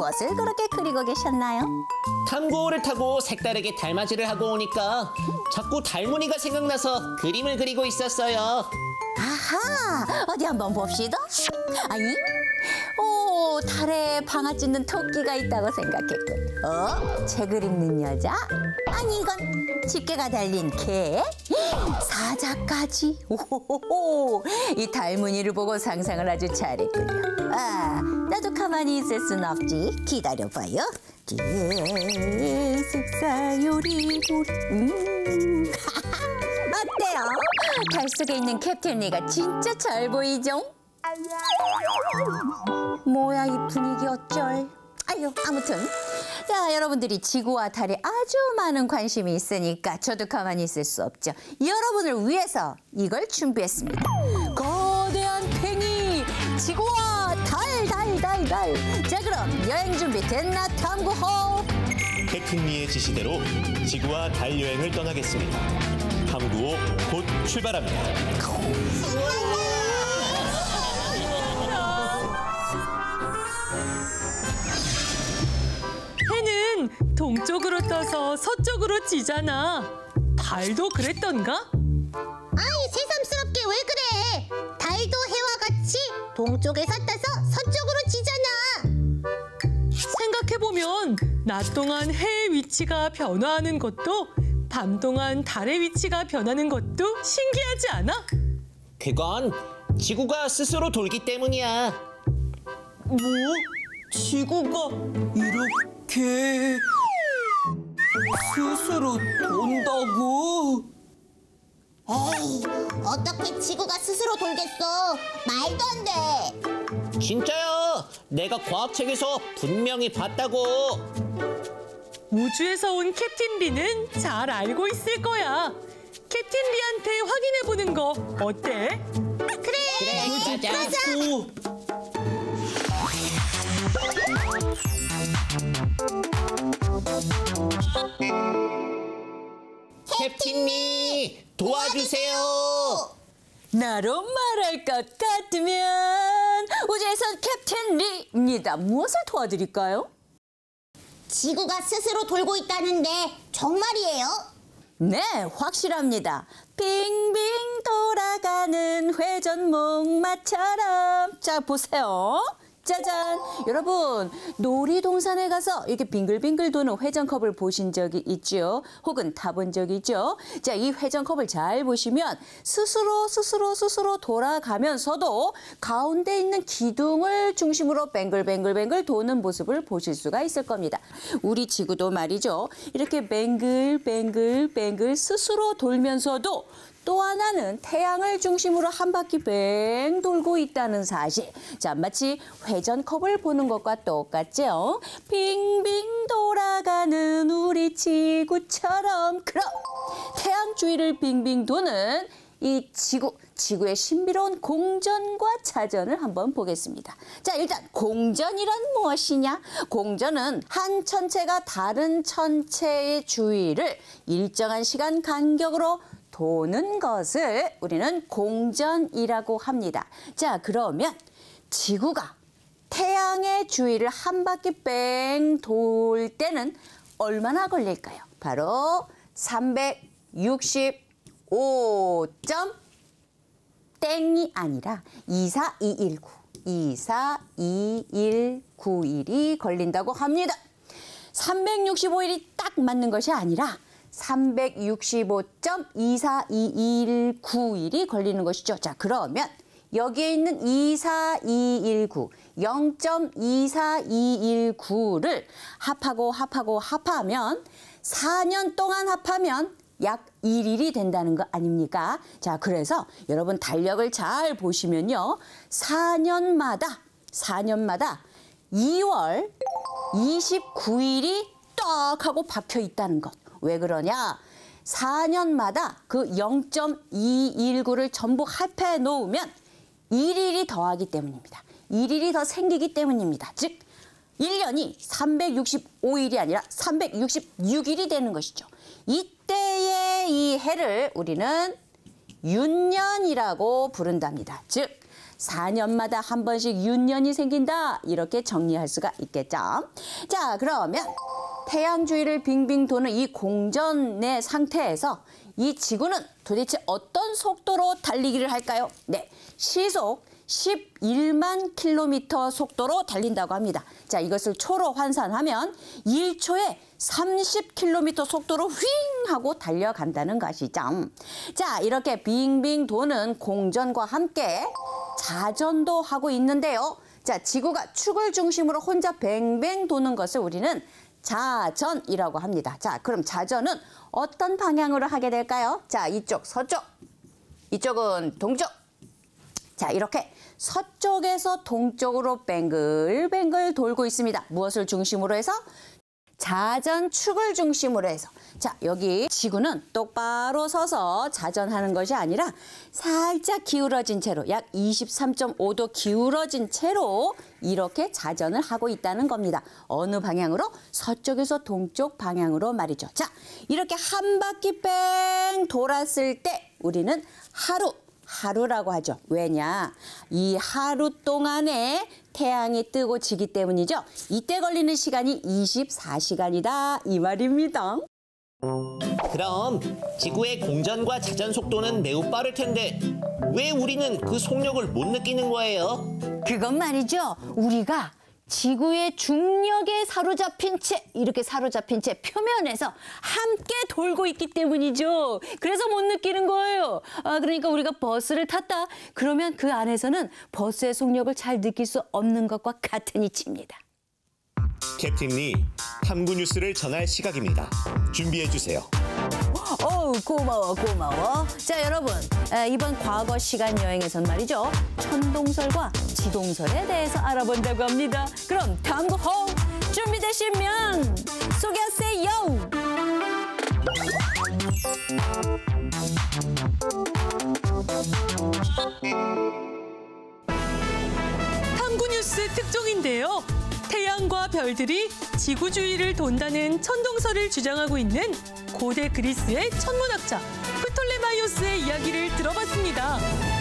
무엇을 그렇게 그리고 계셨나요? 탐구호를 타고 색다르게 달맞이를 하고 오니까 자꾸 달무늬가 생각나서 그림을 그리고 있었어요. 아하, 어디 한번 봅시다. 아니, 달에 방아 찧는 토끼가 있다고 생각했군. 책 읽는 여자? 아니, 이건 집게가 달린 개? 사자까지? 오호호호, 이 달무늬를 보고 상상을 아주 잘했군요. 아, 나도 가만히 있을 순 없지. 기다려봐요. 색사 요리고리. 어때요? 달 속에 있는 캡틴 리가 진짜 잘 보이죠? 뭐야, 이 분위기 어쩔. 아유, 아무튼 자, 여러분들이 지구와 달에 아주 많은 관심이 있으니까 저도 가만히 있을 수 없죠. 여러분을 위해서 이걸 준비했습니다. 거대한 팽이 지구와 달. 자, 그럼 여행 준비 됐나, 탐구호? 캡틴 리의 지시대로 지구와 달 여행을 떠나겠습니다. 탐구호 곧 출발합니다. 해는 동쪽으로 떠서 서쪽으로 지잖아. 달도 그랬던가? 아이, 새삼스럽게 왜 그래? 달도 해와 같이 동쪽에서 떠서 서쪽으로 지잖아. 생각해보면 낮 동안 해의 위치가 변화하는 것도 밤 동안 달의 위치가 변하는 것도 신기하지 않아? 그건 지구가 스스로 돌기 때문이야. 뭐? 지구가 이렇게 스스로 돈다고? 에이, 어떻게 지구가 스스로 돌겠어? 말도 안 돼. 진짜요. 내가 과학책에서 분명히 봤다고. 우주에서 온 캡틴 리는 잘 알고 있을 거야. 캡틴 리한테 확인해보는 거 어때? 그래, 그러자. 캡틴 리, 도와주세요. 나로 말할 것 같으면 우주에선 캡틴 리입니다. 무엇을 도와드릴까요? 지구가 스스로 돌고 있다는데 정말이에요? 네, 확실합니다. 빙빙 돌아가는 회전목마처럼. 자, 보세요. 짜잔! 여러분, 놀이동산에 가서 이렇게 빙글빙글 도는 회전컵을 보신 적이 있죠? 혹은 타본 적이 있죠? 자, 이 회전컵을 잘 보시면 스스로 돌아가면서도 가운데 있는 기둥을 중심으로 뱅글뱅글 도는 모습을 보실 수가 있을 겁니다. 우리 지구도 말이죠. 이렇게 뱅글 스스로 돌면서도 또 하나는 태양을 중심으로 한 바퀴 뱅 돌고 있다는 사실. 자, 마치 회전컵을 보는 것과 똑같죠? 빙빙 돌아가는 우리 지구처럼. 그럼 태양 주위를 빙빙 도는 이 지구의 신비로운 공전과 자전을 한번 보겠습니다. 자, 일단 공전이란 무엇이냐? 공전은 한 천체가 다른 천체의 주위를 일정한 시간 간격으로 도는 것을 우리는 공전이라고 합니다. 자, 그러면 지구가 태양의 주위를 한 바퀴 뺑 돌 때는 얼마나 걸릴까요? 바로 365. 땡이 아니라 24219일이 걸린다고 합니다. 365일이 딱 맞는 것이 아니라 365.24219일이 걸리는 것이죠. 자, 그러면 여기에 있는 24219, 0.24219를 합하면 4년 동안 합하면 약 1일이 된다는 거 아닙니까? 자, 그래서 여러분 달력을 잘 보시면요. 4년마다 2월 29일이 딱 하고 박혀 있다는 것. 왜 그러냐? 4년마다 그 0.219를 전부 합해 놓으면 1일이 더하기 때문입니다. 1일이 더 생기기 때문입니다. 즉 1년이 365일이 아니라 366일이 되는 것이죠. 이때의 이 해를 우리는 윤년이라고 부른답니다. 즉 4년마다 한 번씩 윤년이 생긴다. 이렇게 정리할 수가 있겠죠. 자, 그러면 태양 주위를 빙빙 도는 이 공전의 상태에서 이 지구는 도대체 어떤 속도로 달리기를 할까요? 네, 시속 11만 킬로미터 속도로 달린다고 합니다. 자, 이것을 초로 환산하면 1초에 30킬로미터 속도로 휘잉 하고 달려간다는 것이죠. 자, 이렇게 빙빙 도는 공전과 함께 자전도 하고 있는데요. 자, 지구가 축을 중심으로 혼자 뱅뱅 도는 것을 우리는 자전이라고 합니다. 자, 그럼 자전은 어떤 방향으로 하게 될까요? 자, 이쪽 서쪽, 이쪽은 동쪽. 자, 이렇게 서쪽에서 동쪽으로 뱅글뱅글 돌고 있습니다. 무엇을 중심으로 해서? 자전축을 중심으로 해서. 자, 여기 지구는 똑바로 서서 자전하는 것이 아니라 살짝 기울어진 채로 약 23.5도 기울어진 채로 이렇게 자전을 하고 있다는 겁니다. 어느 방향으로? 서쪽에서 동쪽 방향으로 말이죠. 자, 이렇게 한 바퀴 뺑 돌았을 때 우리는 하루라고 하죠. 왜냐? 이 하루 동안에 태양이 뜨고 지기 때문이죠. 이때 걸리는 시간이 24시간이다 이 말입니다. 그럼 지구의 공전과 자전 속도는 매우 빠를 텐데 왜 우리는 그 속력을 못 느끼는 거예요? 그건 말이죠. 우리가 지구의 중력에 사로잡힌 채, 이렇게 사로잡힌 채 표면에서 함께 돌고 있기 때문이죠. 그래서 못 느끼는 거예요. 그러니까 우리가 버스를 탔다. 그러면 그 안에서는 버스의 속력을 잘 느낄 수 없는 것과 같은 이치입니다. 캡틴 리, 탐구 뉴스를 전할 시각입니다. 준비해 주세요. 고마워. 자, 여러분, 이번 과거 시간 여행에선 말이죠. 천동설과 지동설에 대해서 알아본다고 합니다. 그럼 탐구 호 준비되시면 소개하세요. 탐구 뉴스 특종인데요. 태양과 별들이 지구 주위를 돈다는 천동설을 주장하고 있는 고대 그리스의 천문학자 프톨레마이오스의 이야기를 들어봤습니다.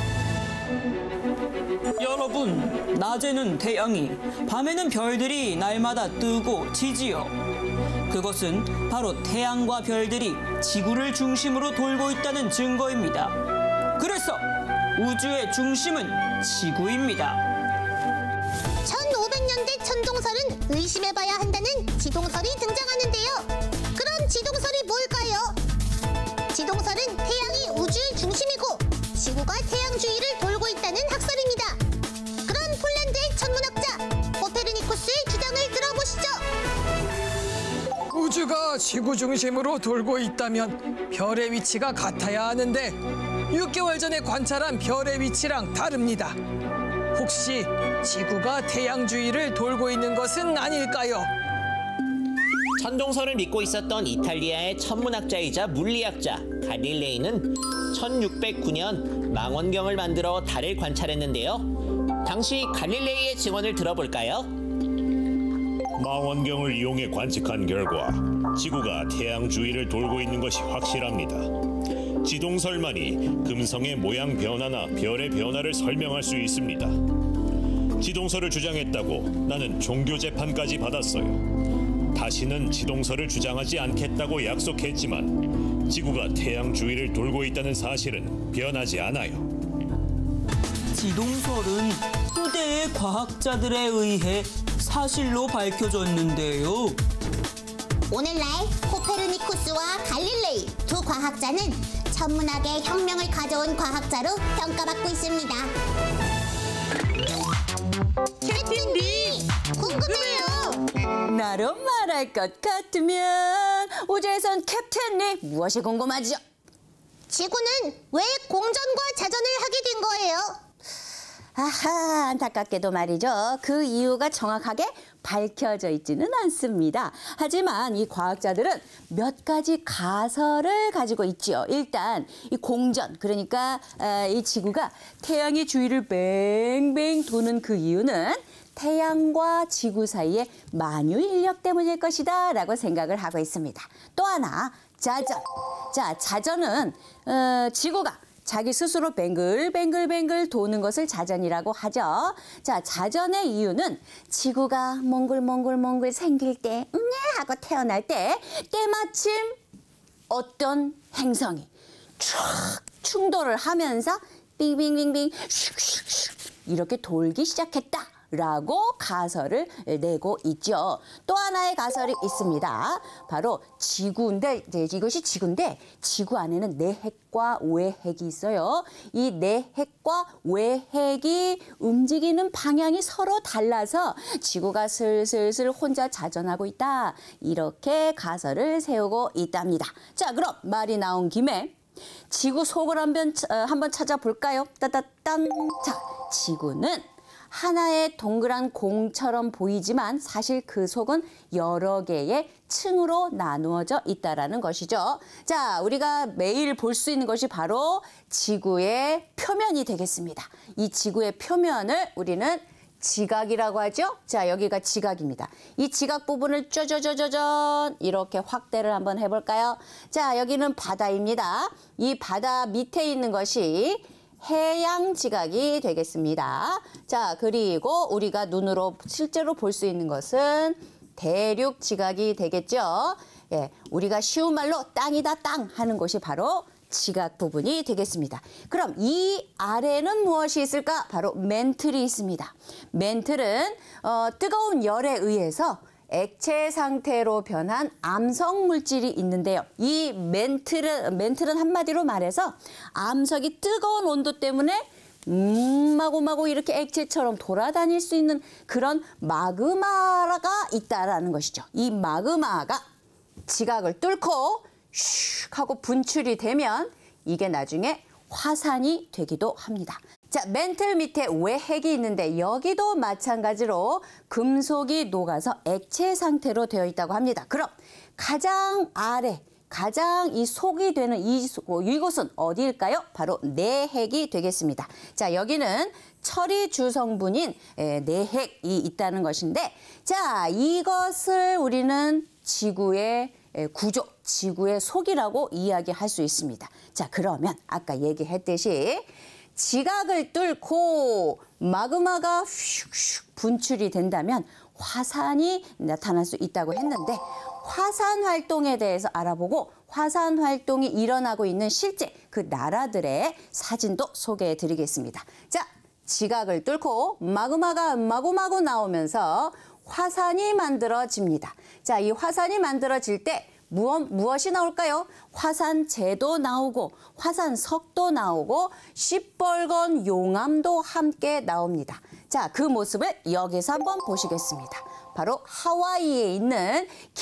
여러분, 낮에는 태양이, 밤에는 별들이 날마다 뜨고 지지요. 그것은 바로 태양과 별들이 지구를 중심으로 돌고 있다는 증거입니다. 그래서 우주의 중심은 지구입니다. 1500년대 천동설은 의심해봐야 한다는 지동설이 등장하는데요. 그럼 지동설이 뭘까요? 지동설은 태양이 우주의 중심이고 지구가 태양 주위를 돌고 있다는 학설입니다. 그럼 폴란드의 천문학자 코페르니쿠스의 주장을 들어보시죠. 우주가 지구 중심으로 돌고 있다면 별의 위치가 같아야 하는데 6개월 전에 관찰한 별의 위치랑 다릅니다. 혹시 지구가 태양 주위를 돌고 있는 것은 아닐까요? 천동설을 믿고 있었던 이탈리아의 천문학자이자 물리학자 갈릴레이는 1609년 망원경을 만들어 달을 관찰했는데요. 당시 갈릴레이의 증언을 들어볼까요? 망원경을 이용해 관측한 결과 지구가 태양 주위를 돌고 있는 것이 확실합니다. 지동설만이 금성의 모양 변화나 별의 변화를 설명할 수 있습니다. 지동설을 주장했다고 나는 종교 재판까지 받았어요. 다시는 지동설을 주장하지 않겠다고 약속했지만 지구가 태양 주위를 돌고 있다는 사실은 변하지 않아요. 지동설은 후대의 과학자들에 의해 사실로 밝혀졌는데요. 오늘날 코페르니쿠스와 갈릴레이 두 과학자는 천문학의 혁명을 가져온 과학자로 평가받고 있습니다. 캡틴 리, 궁금해요. 나로 말할 것 같으면 우주에선 캡틴 리 무엇이 궁금하죠? 지구는 왜 공전과 자전을 하게 된 거예요? 아하, 안타깝게도 말이죠. 그 이유가 정확하게 밝혀져 있지는 않습니다. 하지만 이 과학자들은 몇 가지 가설을 가지고 있지요. 일단 이 공전, 그러니까 이 지구가 태양의 주위를 뱅뱅 도는 그 이유는 태양과 지구 사이의 만유 인력 때문일 것이다 라고 생각을 하고 있습니다. 또 하나, 자전. 자, 자전은 지구가 자기 스스로 뱅글뱅글뱅글 도는 것을 자전이라고 하죠. 자, 자전의 이유는 지구가 몽글몽글몽글 생길 때 하고 태어날 때 때마침 어떤 행성이 촥 충돌을 하면서 빙빙빙빙 슉슉슉 이렇게 돌기 시작했다라고 가설을 내고 있죠. 또 하나의 가설이 있습니다. 바로 지구인데 이것이 지구인데 지구 안에는 내핵과 외핵이 있어요. 이 내핵과 외핵이 움직이는 방향이 서로 달라서 지구가 슬슬슬 혼자 자전하고 있다. 이렇게 가설을 세우고 있답니다. 자, 그럼 말이 나온 김에 지구 속을 한번 찾아볼까요? 따따딴. 자, 지구는 하나의 동그란 공처럼 보이지만 사실 그 속은 여러 개의 층으로 나누어져 있다라는 것이죠. 자, 우리가 매일 볼 수 있는 것이 바로 지구의 표면이 되겠습니다. 이 지구의 표면을 우리는 지각이라고 하죠. 자, 여기가 지각입니다. 이 지각 부분을 쩌저저저전 이렇게 확대를 한번 해볼까요? 자, 여기는 바다입니다. 이 바다 밑에 있는 것이 해양 지각이 되겠습니다. 자, 그리고 우리가 눈으로 실제로 볼 수 있는 것은 대륙 지각이 되겠죠. 예, 우리가 쉬운 말로 땅이다 땅 하는 곳이 바로 지각 부분이 되겠습니다. 그럼 이 아래는 무엇이 있을까? 바로 맨틀이 있습니다. 맨틀은 뜨거운 열에 의해서 액체 상태로 변한 암석 물질이 있는데요. 이 맨틀은 한마디로 말해서 암석이 뜨거운 온도 때문에 마구마구 이렇게 액체처럼 돌아다닐 수 있는 그런 마그마가 있다라는 것이죠. 이 마그마가 지각을 뚫고 슉 하고 분출이 되면 이게 나중에 화산이 되기도 합니다. 자, 맨틀 밑에 외핵이 있는데 여기도 마찬가지로 금속이 녹아서 액체 상태로 되어 있다고 합니다. 그럼 가장 아래, 가장 이 속이 되는 이곳은 어디일까요? 바로 내핵이 되겠습니다. 자, 여기는 처리 주성분인 내핵이 있다는 것인데, 자, 이것을 우리는 지구의 구조, 지구의 속이라고 이야기할 수 있습니다. 자, 그러면 아까 얘기했듯이 지각을 뚫고 마그마가 슉슉 분출이 된다면 화산이 나타날 수 있다고 했는데, 화산 활동에 대해서 알아보고 화산 활동이 일어나고 있는 실제 그 나라들의 사진도 소개해 드리겠습니다. 자, 지각을 뚫고 마그마가 마구마구 나오면서 화산이 만들어집니다. 자, 이 화산이 만들어질 때 무엇이 나올까요? 화산재도 나오고 화산석도 나오고 시뻘건 용암도 함께 나옵니다. 자, 그 모습을 여기서 한번 보시겠습니다. 바로 하와이에 있는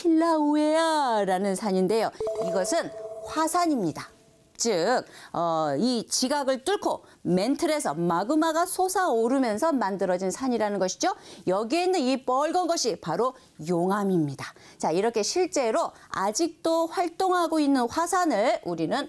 킬라우에아라는 산인데요. 이것은 화산입니다. 즉, 이 지각을 뚫고 맨틀에서 마그마가 솟아오르면서 만들어진 산이라는 것이죠. 여기에 있는 이 빨간 것이 바로 용암입니다. 자, 이렇게 실제로 아직도 활동하고 있는 화산을 우리는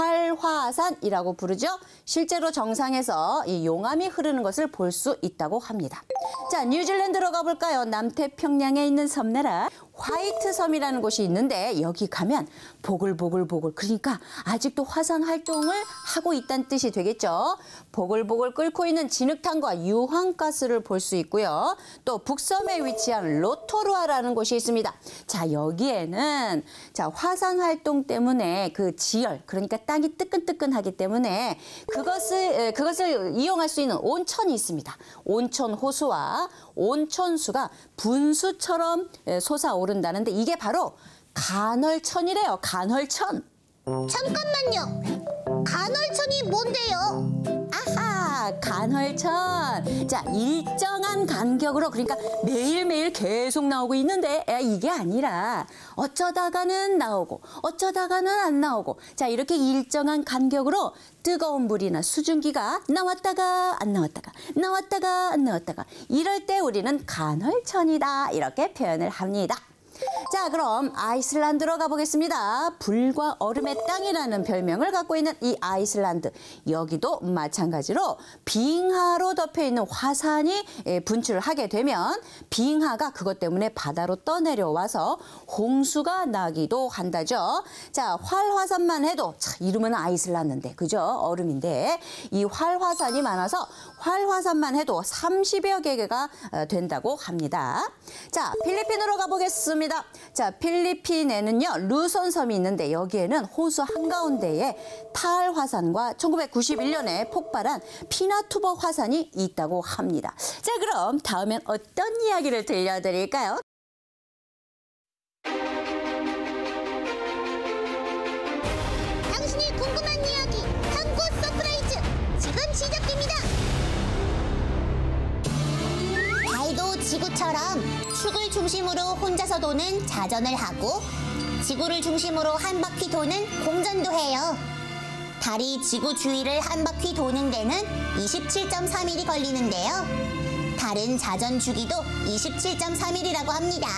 활화산이라고 부르죠. 실제로 정상에서 이 용암이 흐르는 것을 볼 수 있다고 합니다. 자, 뉴질랜드로 가볼까요? 남태평양에 있는 섬나라 화이트 섬이라는 곳이 있는데 여기 가면 보글보글보글, 그러니까 아직도 화산 활동을 하고 있다는 뜻이 되겠죠. 보글보글 끓고 있는 진흙탕과 유황가스를 볼 수 있고요. 또 북섬에 위치한 로토루아라는 곳이 있습니다. 자, 여기에는 자, 화산 활동 때문에 그 지열, 그러니까 땅이 뜨끈뜨끈하기 때문에 그것을 이용할 수 있는 온천이 있습니다. 온천 호수와 온천수가 분수처럼 솟아오른다는데 이게 바로 간헐천이래요. 간헐천. 잠깐만요. 간헐천이 뭔데요? 아하, 간헐천. 자, 일정한 간격으로, 그러니까 매일매일 계속 나오고 있는데 이게 아니라 어쩌다가는 나오고 어쩌다가는 안 나오고, 자, 이렇게 일정한 간격으로 뜨거운 물이나 수증기가 나왔다가 안 나왔다가 나왔다가 안 나왔다가 이럴 때 우리는 간헐천이다 이렇게 표현을 합니다. 자, 그럼 아이슬란드로 가보겠습니다. 불과 얼음의 땅이라는 별명을 갖고 있는 이 아이슬란드. 여기도 마찬가지로 빙하로 덮여있는 화산이 분출하게 되면 빙하가 그것 때문에 바다로 떠내려와서 홍수가 나기도 한다죠. 자, 활화산만 해도 이름은 아이슬란드인데, 그죠? 얼음인데 이 활화산이 많아서 활화산만 해도 30여 개가 된다고 합니다. 자, 필리핀으로 가보겠습니다. 자, 필리핀에는요, 루손 섬이 있는데 여기에는 호수 한가운데에 탈 화산과 1991년에 폭발한 피나투버 화산이 있다고 합니다. 자, 그럼 다음엔 어떤 이야기를 들려드릴까요? 당신이 궁금한 이야기 탐구 서프라이즈 지금 시작됩니다. 달도 지구처럼 축을 중심으로 혼자서 도는 자전을 하고 지구를 중심으로 한 바퀴 도는 공전도 해요. 달이 지구 주위를 한 바퀴 도는 데는 27.3일이 걸리는데요. 달은 자전 주기도 27.3일이라고 합니다.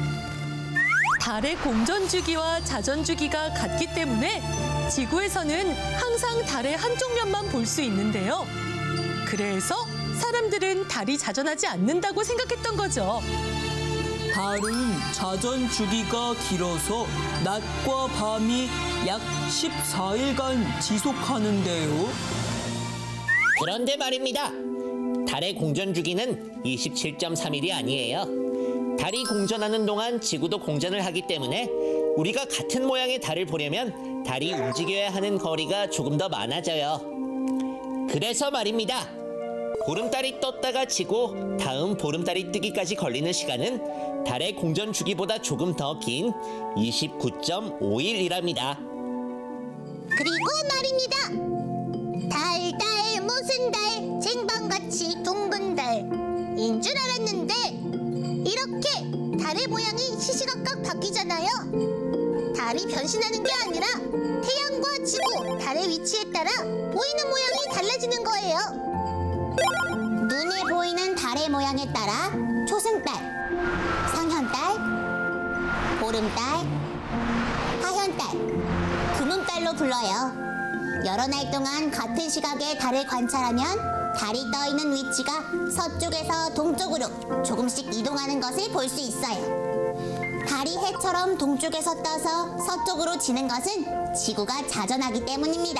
달의 공전 주기와 자전 주기가 같기 때문에 지구에서는 항상 달의 한쪽 면만 볼 수 있는데요. 그래서 사람들은 달이 자전하지 않는다고 생각했던 거죠. 달은 자전 주기가 길어서 낮과 밤이 약 14일간 지속하는데요. 그런데 말입니다. 달의 공전 주기는 27.3일이 아니에요. 달이 공전하는 동안 지구도 공전을 하기 때문에 우리가 같은 모양의 달을 보려면 달이 움직여야 하는 거리가 조금 더 많아져요. 그래서 말입니다. 보름달이 떴다가 지고 다음 보름달이 뜨기까지 걸리는 시간은 달의 공전 주기보다 조금 더 긴 29.5일이랍니다. 그리고 말입니다. 달 무슨 달 쟁반같이 둥근 달인 줄 알았는데 이렇게 달의 모양이 시시각각 바뀌잖아요. 달이 변신하는 게 아니라 태양과 지구, 달의 위치에 따라 보이는 모양이 달라지는 거예요. 눈에 보이는 달의 모양에 따라 초승달, 상현달, 보름달, 하현달, 금음달로 불러요. 여러 날 동안 같은 시각에 달을 관찰하면 달이 떠 있는 위치가 서쪽에서 동쪽으로 조금씩 이동하는 것을 볼 수 있어요. 달이 해처럼 동쪽에서 떠서 서쪽으로 지는 것은 지구가 자전하기 때문입니다.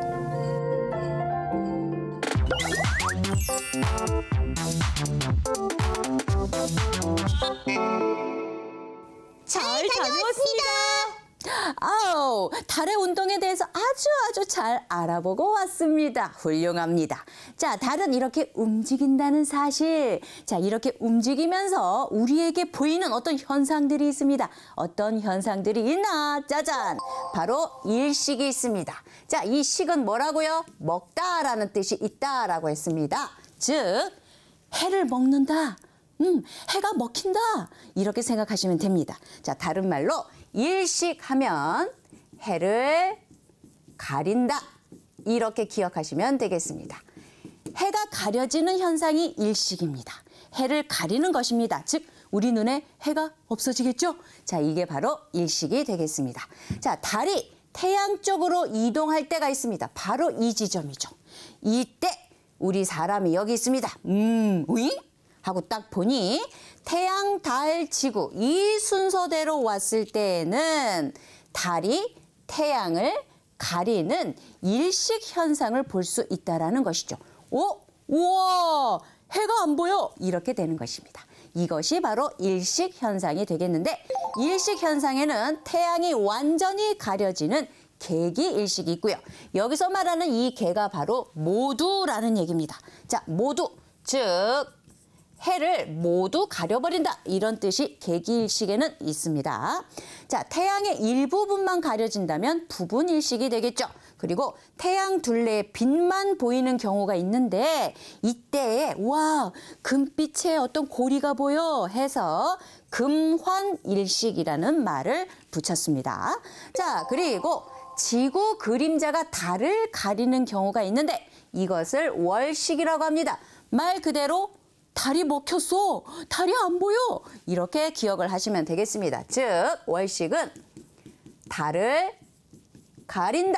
잘 다녀왔습니다. 아우, 달의 운동에 대해서 아주 잘 알아보고 왔습니다. 훌륭합니다. 자, 달은 이렇게 움직인다는 사실. 자, 이렇게 움직이면서 우리에게 보이는 어떤 현상들이 있습니다. 어떤 현상들이 있나? 짜잔! 바로 일식이 있습니다. 자, 이 식은 뭐라고요? 먹다라는 뜻이 있다라고 했습니다. 즉, 해를 먹는다. 해가 먹힌다. 이렇게 생각하시면 됩니다. 자, 다른 말로 일식하면 해를 가린다. 이렇게 기억하시면 되겠습니다. 해가 가려지는 현상이 일식입니다. 해를 가리는 것입니다. 즉, 우리 눈에 해가 없어지겠죠? 자, 이게 바로 일식이 되겠습니다. 자, 달이 태양 쪽으로 이동할 때가 있습니다. 바로 이 지점이죠. 이때 우리 사람이 여기 있습니다. 우잉? 하고 딱 보니 태양, 달, 지구 이 순서대로 왔을 때에는 달이 태양을 가리는 일식 현상을 볼 수 있다는 것이죠. 우와, 해가 안 보여. 이렇게 되는 것입니다. 이것이 바로 일식 현상이 되겠는데 일식 현상에는 태양이 완전히 가려지는 개기 일식이 있고요. 여기서 말하는 이 개가 바로 모두라는 얘기입니다. 자, 모두, 즉 해를 모두 가려버린다. 이런 뜻이 개기일식에는 있습니다. 자, 태양의 일부분만 가려진다면 부분일식이 되겠죠. 그리고 태양 둘레에 빛만 보이는 경우가 있는데 이때에 와, 금빛의 어떤 고리가 보여 해서 금환일식이라는 말을 붙였습니다. 자, 그리고 지구 그림자가 달을 가리는 경우가 있는데 이것을 월식이라고 합니다. 말 그대로 달이 먹혔어. 달이 안 보여. 이렇게 기억을 하시면 되겠습니다. 즉, 월식은 달을 가린다.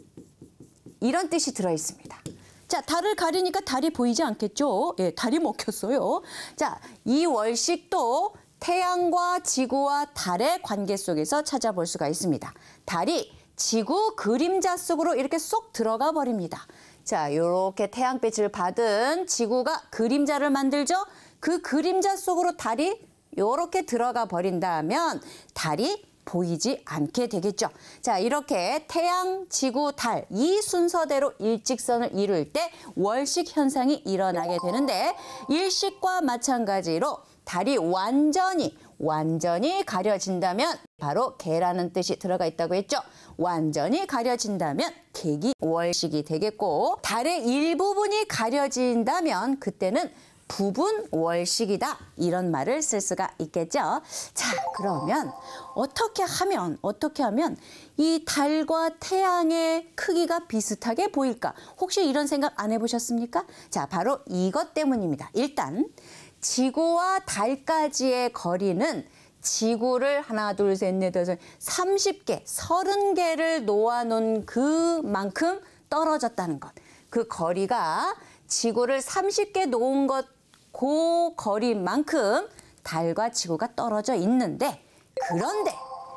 이런 뜻이 들어 있습니다. 자, 달을 가리니까 달이 보이지 않겠죠? 예, 달이 먹혔어요. 자, 이 월식도 태양과 지구와 달의 관계 속에서 찾아볼 수가 있습니다. 달이 지구 그림자 속으로 이렇게 쏙 들어가 버립니다. 자, 이렇게 태양빛을 받은 지구가 그림자를 만들죠? 그 그림자 속으로 달이 이렇게 들어가 버린다면 달이 보이지 않게 되겠죠. 자, 이렇게 태양, 지구, 달 이 순서대로 일직선을 이룰 때 월식 현상이 일어나게 되는데 일식과 마찬가지로 달이 완전히 가려진다면 바로 개라는 뜻이 들어가 있다고 했죠. 완전히 가려진다면 개기 월식이 되겠고 달의 일부분이 가려진다면 그때는 부분 월식이다 이런 말을 쓸 수가 있겠죠. 자, 그러면 어떻게 하면 이 달과 태양의 크기가 비슷하게 보일까? 혹시 이런 생각 안 해보셨습니까? 자, 바로 이것 때문입니다. 일단 지구와 달까지의 거리는 지구를 하나, 둘, 셋, 넷, 다섯, 30개, 30개를 놓아놓은 그만큼 떨어졌다는 것. 그 거리가 지구를 30개 놓은 것, 그 거리만큼 달과 지구가 떨어져 있는데 그런데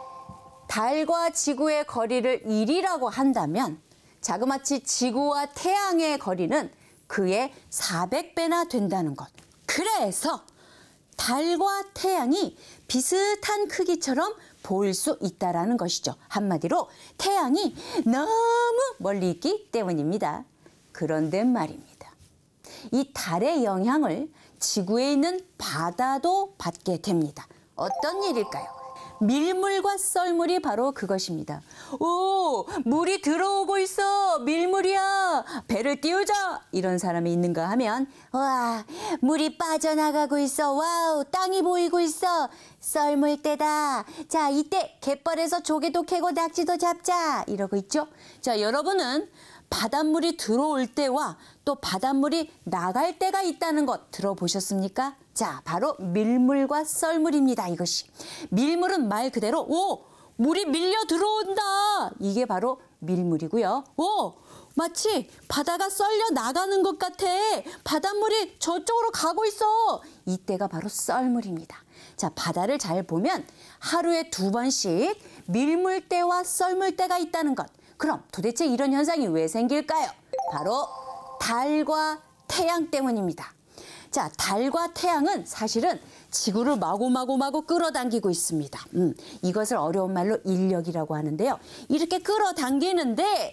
달과 지구의 거리를 1이라고 한다면 자그마치 지구와 태양의 거리는 그의 400배나 된다는 것. 그래서 달과 태양이 비슷한 크기처럼 보일 수 있다는 것이죠. 한마디로 태양이 너무 멀리 있기 때문입니다. 그런데 말입니다. 이 달의 영향을 지구에 있는 바다도 받게 됩니다. 어떤 일일까요? 밀물과 썰물이 바로 그것입니다. 오, 물이 들어오고 있어. 밀물이야. 배를 띄우자. 이런 사람이 있는가 하면 와, 물이 빠져나가고 있어. 와우, 땅이 보이고 있어. 썰물 때다. 자, 이때 갯벌에서 조개도 캐고 낙지도 잡자. 이러고 있죠. 자, 여러분은 바닷물이 들어올 때와 또 바닷물이 나갈 때가 있다는 것 들어보셨습니까? 자, 바로 밀물과 썰물입니다. 이것이. 밀물은 말 그대로 오, 물이 밀려 들어온다. 이게 바로 밀물이고요. 오, 마치 바다가 썰려 나가는 것 같아. 바닷물이 저쪽으로 가고 있어. 이때가 바로 썰물입니다. 자, 바다를 잘 보면 하루에 2번씩 밀물 때와 썰물 때가 있다는 것. 그럼 도대체 이런 현상이 왜 생길까요? 바로 달과 태양 때문입니다. 자, 달과 태양은 사실은 지구를 마구마구 끌어당기고 있습니다. 이것을 어려운 말로 인력이라고 하는데요. 이렇게 끌어당기는데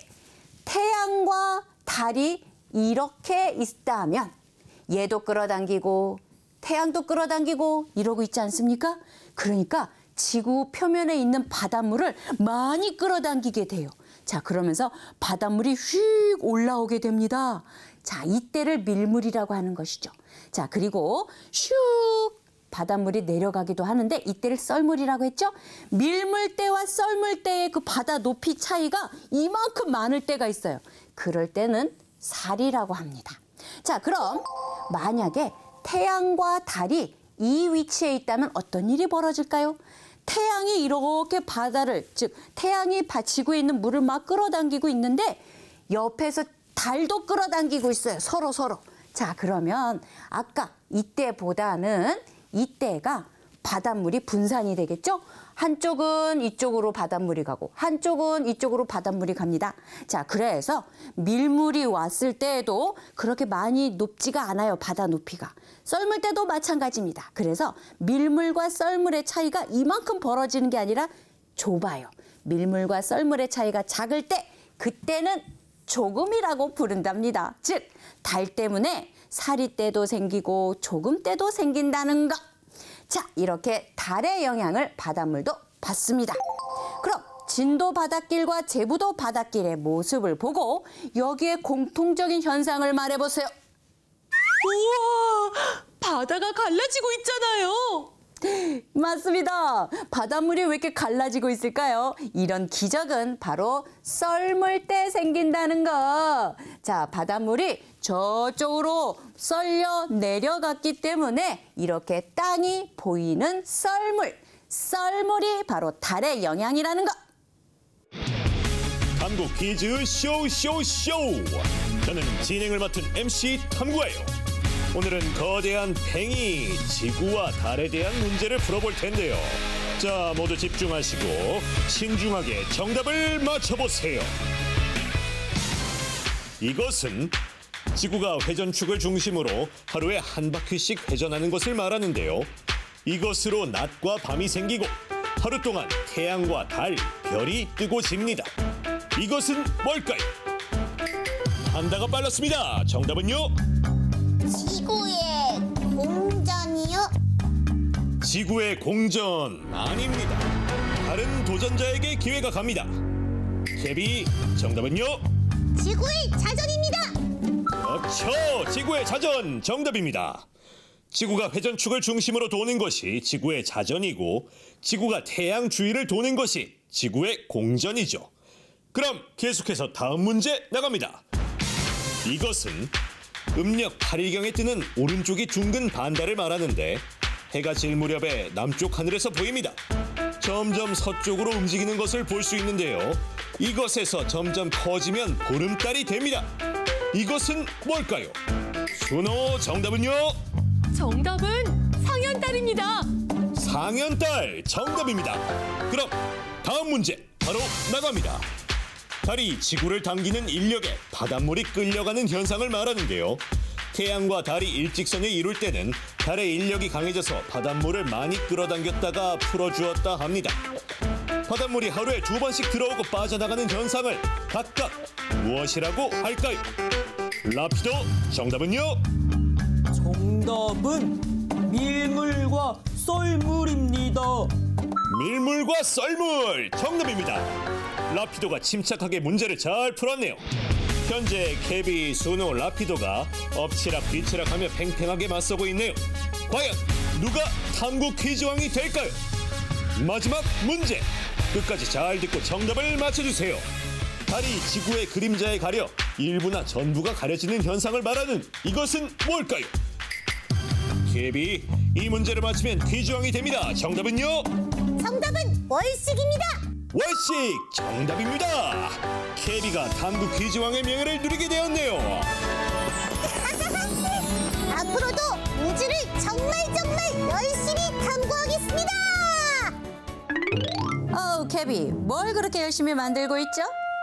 태양과 달이 이렇게 있다면 얘도 끌어당기고 태양도 끌어당기고 이러고 있지 않습니까? 그러니까 지구 표면에 있는 바닷물을 많이 끌어당기게 돼요. 자, 그러면서 바닷물이 휙 올라오게 됩니다. 자, 이때를 밀물이라고 하는 것이죠. 자, 그리고 슉 바닷물이 내려가기도 하는데 이때를 썰물이라고 했죠. 밀물 때와 썰물 때의 그 바다 높이 차이가 이만큼 많을 때가 있어요. 그럴 때는 살이라고 합니다. 자, 그럼 만약에 태양과 달이 이 위치에 있다면 어떤 일이 벌어질까요? 태양이 이렇게 바다를, 즉 태양이 지구에 있는 물을 막 끌어당기고 있는데 옆에서 달도 끌어당기고 있어요. 서로. 자, 그러면 아까 이때보다는 이때가 바닷물이 분산이 되겠죠? 한쪽은 이쪽으로 바닷물이 가고 한쪽은 이쪽으로 바닷물이 갑니다. 자, 그래서 밀물이 왔을 때에도 그렇게 많이 높지가 않아요. 바다 높이가. 썰물 때도 마찬가지입니다. 그래서 밀물과 썰물의 차이가 이만큼 벌어지는 게 아니라 좁아요. 밀물과 썰물의 차이가 작을 때 그때는 조금이라고 부른답니다. 즉, 달 때문에 사리 때도 생기고 조금 때도 생긴다는 것. 자, 이렇게 달의 영향을 바닷물도 받습니다. 그럼 진도 바닷길과 제부도 바닷길의 모습을 보고 여기에 공통적인 현상을 말해보세요. 우와, 바다가 갈라지고 있잖아요. 맞습니다. 바닷물이 왜 이렇게 갈라지고 있을까요? 이런 기적은 바로 썰물 때 생긴다는 거. 자, 바닷물이 저쪽으로 썰려 내려갔기 때문에 이렇게 땅이 보이는 썰물. 썰물이 바로 달의 영향이라는 거. 탐구 퀴즈 쇼쇼쇼. 저는 진행을 맡은 MC 탐구예요. 오늘은 거대한 팽이 지구와 달에 대한 문제를 풀어볼 텐데요. 자, 모두 집중하시고 신중하게 정답을 맞춰보세요. 이것은 지구가 회전축을 중심으로 하루에 한 바퀴씩 회전하는 것을 말하는데요. 이것으로 낮과 밤이 생기고 하루 동안 태양과 달, 별이 뜨고 집니다. 이것은 뭘까요? 한다가 빨랐습니다. 정답은요? 지구의 공전이요? 지구의 공전 아닙니다. 다른 도전자에게 기회가 갑니다. 케비, 정답은요? 지구의 자전입니다. 그렇죠. 지구의 자전 정답입니다. 지구가 회전축을 중심으로 도는 것이 지구의 자전이고 지구가 태양 주위를 도는 것이 지구의 공전이죠. 그럼 계속해서 다음 문제 나갑니다. 이것은 음력 8일경에 뜨는 오른쪽이 둥근 반달을 말하는데 해가 질 무렵에 남쪽 하늘에서 보입니다. 점점 서쪽으로 움직이는 것을 볼 수 있는데요. 이것에서 점점 커지면 보름달이 됩니다. 이것은 뭘까요? 준호, 정답은요? 정답은 상현달입니다. 상현달 정답입니다. 그럼 다음 문제 바로 나갑니다. 달이 지구를 당기는 인력에 바닷물이 끌려가는 현상을 말하는데요. 태양과 달이 일직선을 이룰 때는 달의 인력이 강해져서 바닷물을 많이 끌어당겼다가 풀어주었다 합니다. 바닷물이 하루에 2번씩 들어오고 빠져나가는 현상을 각각 무엇이라고 할까요? 라피도, 정답은요? 정답은 밀물과 썰물입니다. 밀물과 썰물 정답입니다. 라피도가 침착하게 문제를 잘 풀었네요. 현재 케비, 순호, 라피도가 엎치락 뒤치락하며 팽팽하게 맞서고 있네요. 과연 누가 탐구 퀴즈왕이 될까요? 마지막 문제 끝까지 잘 듣고 정답을 맞춰주세요. 달이 지구의 그림자에 가려 일부나 전부가 가려지는 현상을 말하는 이것은 뭘까요? 케비, 이 문제를 맞히면 퀴즈왕이 됩니다. 정답은요? 정답은 월식입니다. 월식 정답입니다. 케비가 탐구 퀴즈왕의 명예를 누리게 되었네요. 앞으로도 우주를 정말 열심히 탐구하겠습니다. 케비, 뭘 그렇게 열심히 만들고 있죠?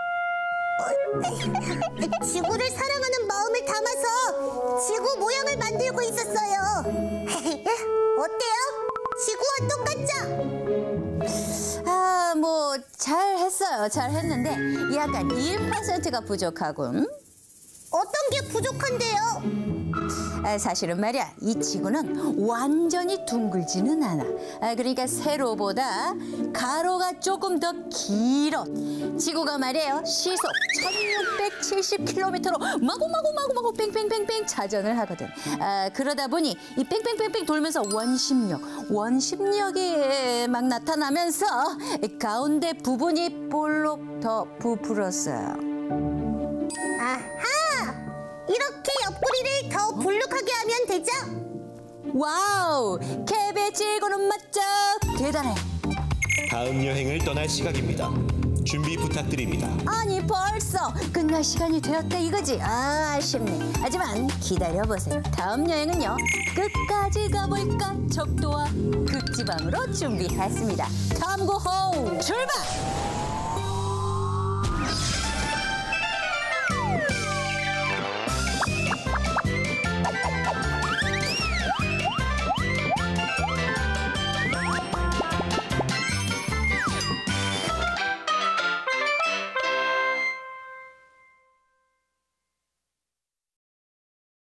지구를 사랑하는 마음을 담아서 지구 모양을 만들고 있었어요. 어때요? 지구와 똑같죠? 잘했어요. 잘했는데 약간 1%가 부족하군. 어떤 게 부족한데요? 사실은 말이야, 이 지구는 완전히 둥글지는 않아. 그러니까 세로보다 가로가 조금 더 길어. 지구가 말이에요, 시속 1670km로 마구마구 뺑뺑뺑뺑 자전을 하거든. 그러다 보니 이 뺑뺑뺑뺑 돌면서 원심력이 막 나타나면서 가운데 부분이 볼록 더 부풀었어요. 아하! 이렇게 옆구리를 더 불룩하게 하면 되죠? 와우! 케베 지구는 멋져! 대단해! 다음 여행을 떠날 시간입니다. 준비 부탁드립니다. 아니 벌써 끝날 시간이 되었다 이거지? 아쉽네. 하지만 기다려보세요. 다음 여행은요, 끝까지 가볼까 적도와 극지방으로 준비했습니다. 탐구호 출발!